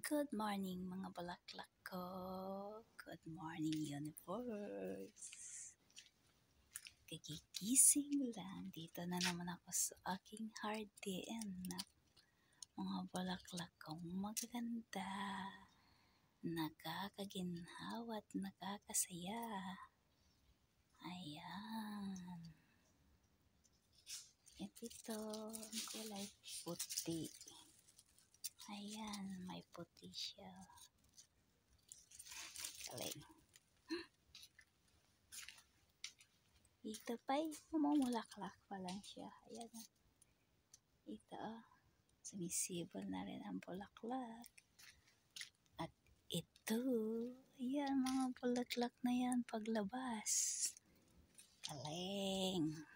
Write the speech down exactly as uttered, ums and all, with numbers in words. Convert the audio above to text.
Good morning mga bulaklak ko. Good morning universe. Kagigising lang. Dito na naman ako sa aking hardin na mga bulaklak kong magaganda. Nakakaginhawa at nakakasaya. Ayan. At ito, ang kulay puti. Ayan, may puti siya. Galing. Ito pa'y mamulaklak pa lang siya. Ayan. Ito, oh. Sumisibol na rin ang bulaklak. At ito, ayan, mga bulaklak na yan paglabas. Galing.